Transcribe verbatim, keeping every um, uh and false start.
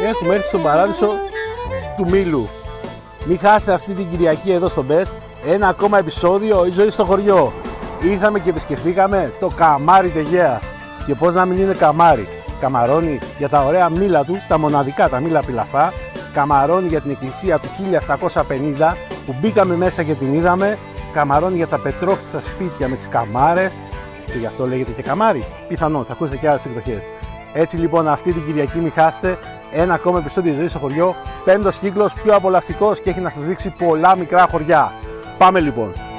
έχουμε έρθει στον παράδεισο του Μήλου. Μην χάσετε αυτή την Κυριακή εδώ στο Best ένα ακόμα επεισόδιο «Η ζωή στο χωριό». Ήρθαμε και επισκεφθήκαμε το καμάρι Τεγέας. Και πώς να μην είναι καμάρι. Καμαρώνει για τα ωραία μήλα του, τα μοναδικά, τα μήλα πιλαφά. Καμαρώνει για την εκκλησία του χίλια επτακόσια πενήντα που μπήκαμε μέσα και την είδαμε. Καμαρώνει για τα πετρόχτιστα σπίτια με τις καμάρες. Και γι' αυτό λέγεται και καμάρι. Πιθανόν, θα ακούσετε και άλλες εκδοχές. Έτσι λοιπόν, αυτή την Κυριακή μην χάσετε ένα ακόμα επεισόδιο «Ζωή στο χωριό». Πέμπτος κύκλος, πιο απολαυστικός και έχει να σας δείξει πολλά μικρά χωριά. Πάμε λοιπόν.